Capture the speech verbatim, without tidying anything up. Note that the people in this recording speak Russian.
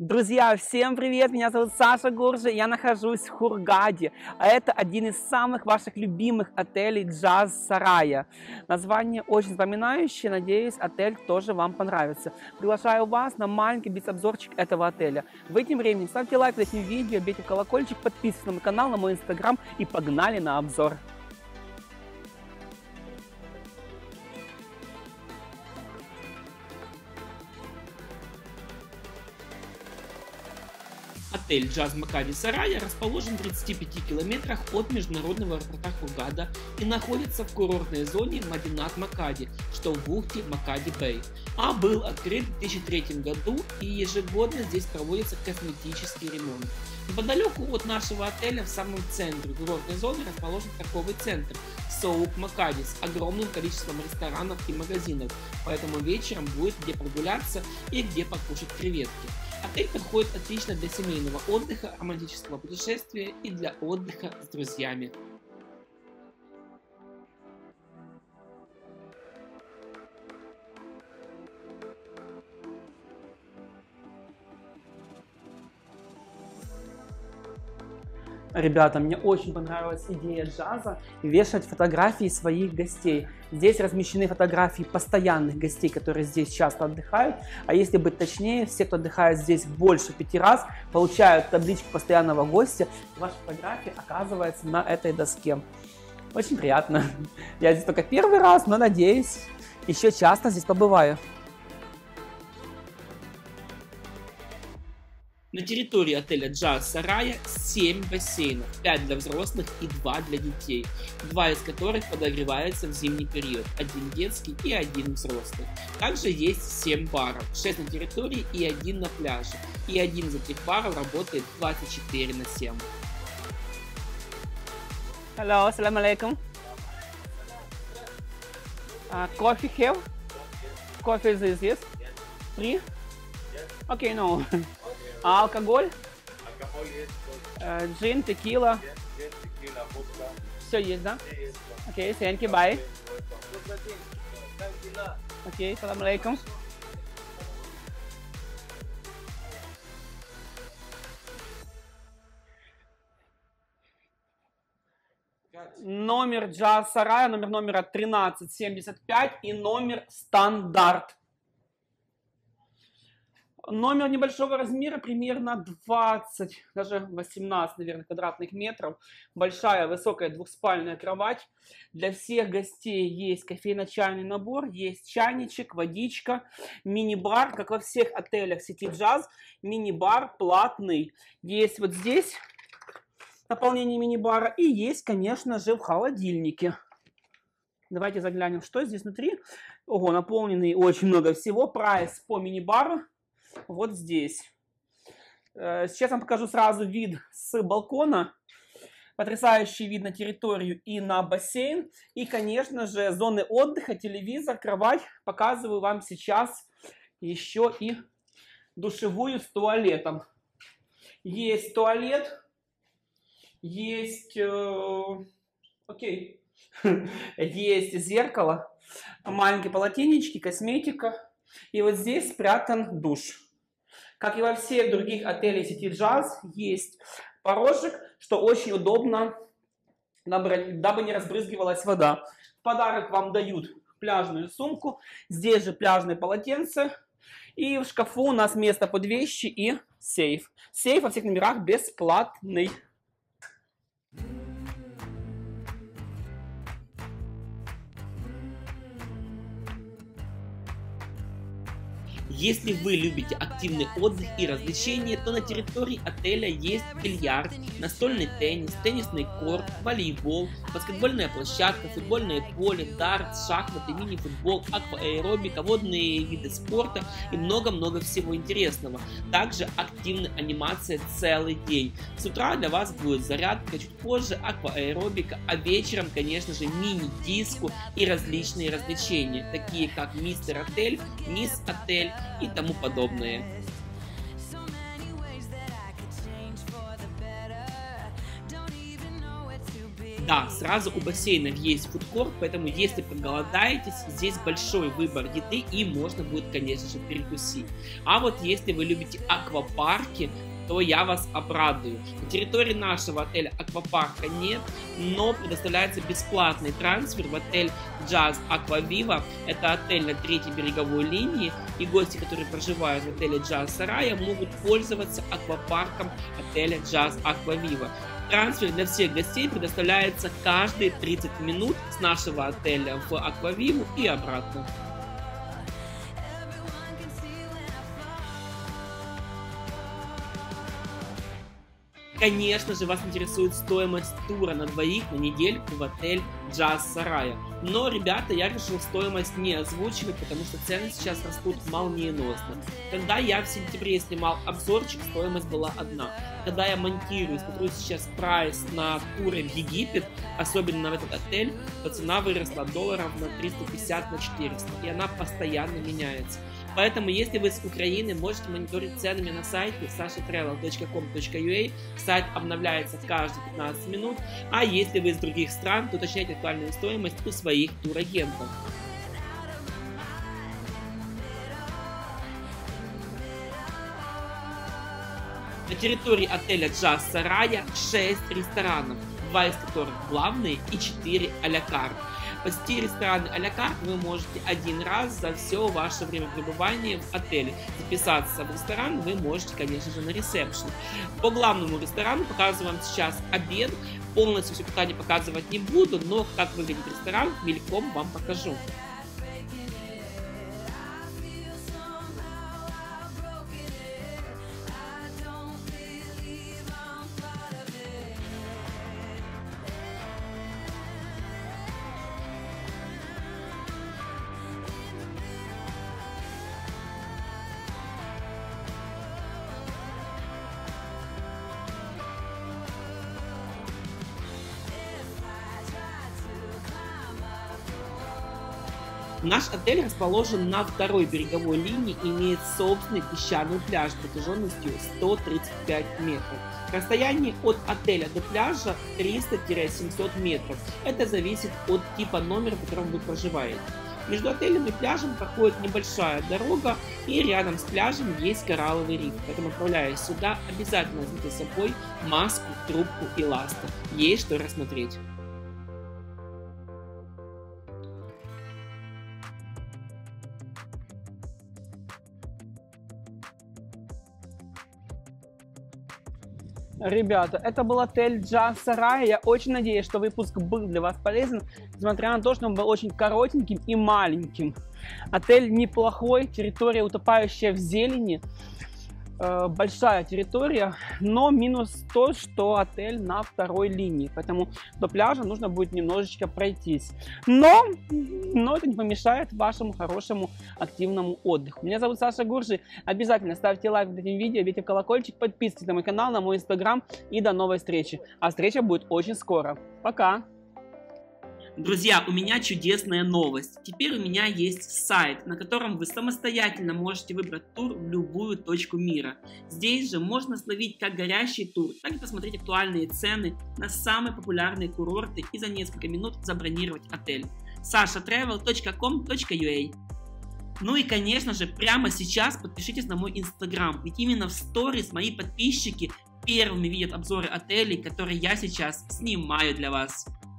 Друзья, всем привет! Меня зовут Саша Гуржи, я нахожусь в Хургаде, а это один из самых ваших любимых отелей Джаз Сарая. Название очень запоминающее, надеюсь, отель тоже вам понравится. Приглашаю вас на маленький блиц-обзорчик этого отеля. В этим временем ставьте лайк под этим видео, бейте в колокольчик, подписывайтесь на мой канал, на мой инстаграм и погнали на обзор. Отель Джаз Макади Сарая расположен в тридцати пяти километрах от международного аэропорта Хургада и находится в курортной зоне Мадинат Макади, что в бухте Макади-Бэй, а был открыт в две тысячи третьем году, и ежегодно здесь проводится косметический ремонт. Неподалеку от нашего отеля в самом центре курортной зоны расположен торговый центр Соук Макади с огромным количеством ресторанов и магазинов, поэтому вечером будет где прогуляться и где покушать креветки. Отель подходит отлично для семейного отдыха, романтического путешествия и для отдыха с друзьями. Ребята, мне очень понравилась идея Джаза вешать фотографии своих гостей. Здесь размещены фотографии постоянных гостей, которые здесь часто отдыхают. А если быть точнее, все, кто отдыхает здесь больше пяти раз, получают табличку постоянного гостя. И ваша фотография оказывается на этой доске. Очень приятно. Я здесь только первый раз, но надеюсь, еще часто здесь побываю. На территории отеля Джаз Сарая семь бассейнов, пять для взрослых и два для детей, два из которых подогреваются в зимний период, один детский и один взрослый. Также есть семь баров, шесть на территории и один на пляже, и один из этих баров работает двадцать четыре на семь. Hello, assalamu alaikum. Uh, coffee here? Coffee is this? Free? Okay, no. А алкоголь? Алкоголь есть. Uh, джин, текила. Джин, текила, водка. Все есть, да? Все есть. Окей, okay, thank you, bye. Окей. Окей, салам алейкум. Номер Джаз Сарая, номер номера тринадцать семьдесят пять и номер стандарт. Номер небольшого размера, примерно двадцать, даже восемнадцать, наверное, квадратных метров. Большая, высокая двухспальная кровать. Для всех гостей есть кофейно-чайный набор, есть чайничек, водичка, мини-бар, как во всех отелях сети Джаз. Мини-бар платный. Есть вот здесь наполнение мини-бара и есть, конечно же, в холодильнике. Давайте заглянем, что здесь внутри. Ого, наполненный очень много всего. Прайс по мини-бару. Вот здесь. Сейчас я вам покажу сразу вид с балкона. Потрясающий вид на территорию и на бассейн. И, конечно же, зоны отдыха, телевизор, кровать. Показываю вам сейчас еще и душевую с туалетом. Есть туалет. Есть... Э, окей. Есть зеркало. Маленькие полотенечки, косметика. И вот здесь спрятан душ. Как и во всех других отелях сети Джаз, есть порожек, что очень удобно, дабы, дабы не разбрызгивалась вода. В подарок вам дают пляжную сумку, здесь же пляжное полотенце. И в шкафу у нас место под вещи и сейф. Сейф во всех номерах бесплатный. Если вы любите активный отдых и развлечения, то на территории отеля есть бильярд, настольный теннис, теннисный корт, волейбол, баскетбольная площадка, футбольное поле, дартс, шахматы, мини-футбол, акваэробика, водные виды спорта и много-много всего интересного. Также активная анимация целый день. С утра для вас будет зарядка, чуть позже акваэробика, а вечером, конечно же, мини-диско и различные развлечения, такие как Мистер Отель, Мисс Отель и тому подобное. Да, сразу у бассейнов есть фудкорт, поэтому если проголодаетесь, здесь большой выбор еды и можно будет, конечно же, перекусить. А вот если вы любите аквапарки, то я вас обрадую. На территории нашего отеля аквапарка нет, но предоставляется бесплатный трансфер в отель Jazz Aquaviva. Это отель на третьей береговой линии, и гости, которые проживают в отеле Jazz Сарая, могут пользоваться аквапарком отеля Jazz Aquaviva. Трансфер для всех гостей предоставляется каждые тридцать минут с нашего отеля в Аквавиву и обратно. Конечно же, вас интересует стоимость тура на двоих на недельку в отель Jazz Сарая. Но, ребята, я решил стоимость не озвучивать, потому что цены сейчас растут молниеносно. Когда я в сентябре снимал обзорчик, стоимость была одна. Когда я монтирую, смотрю сейчас прайс на туры в Египет, особенно на этот отель, то цена выросла долларов на триста пятьдесят на четыреста, и она постоянно меняется. Поэтому, если вы с Украины, можете мониторить ценами на сайте саша тревел точка ком точка ю а. Сайт обновляется каждые пятнадцать минут, а если вы из других стран, то уточняйте актуальную стоимость у своих турагентов. На территории отеля Jazz Сарая шесть ресторанов, два из которых главные и четыре а-ля карт. Посетить рестораны а-ля карт вы можете один раз за все ваше время пребывания в отеле. Записаться в ресторан вы можете, конечно же, на ресепшн. По главному ресторану показываю вам сейчас обед. Полностью все питание показывать не буду, но как выглядит ресторан, мельком вам покажу. Наш отель расположен на второй береговой линии и имеет собственный песчаный пляж протяженностью сто тридцать пять метров. Расстояние от отеля до пляжа триста — семьсот метров. Это зависит от типа номера, в котором вы проживаете. Между отелем и пляжем проходит небольшая дорога, и рядом с пляжем есть коралловый риф. Поэтому, отправляясь сюда, обязательно возьмите с собой маску, трубку и ласты. Есть что рассмотреть. Ребята, это был отель Jazz Сарая. Я очень надеюсь, что выпуск был для вас полезен, несмотря на то, что он был очень коротеньким и маленьким. Отель неплохой, территория утопающая в зелени, э, большая территория, но минус то, что отель на второй линии, поэтому до пляжа нужно будет немножечко пройтись. Но, но это не помешает вашему хорошему активному отдыху. Меня зовут Саша Гуржи. Обязательно ставьте лайк под этим видео, бейте в колокольчик, подписывайтесь на мой канал, на мой инстаграм, и до новой встречи. А встреча будет очень скоро. Пока! Друзья, у меня чудесная новость. Теперь у меня есть сайт, на котором вы самостоятельно можете выбрать тур в любую точку мира. Здесь же можно словить как горящий тур, так и посмотреть актуальные цены на самые популярные курорты и за несколько минут забронировать отель. саша тревел точка ком точка ю а. Ну и, конечно же, прямо сейчас подпишитесь на мой инстаграм, ведь именно в сторис мои подписчики первыми видят обзоры отелей, которые я сейчас снимаю для вас.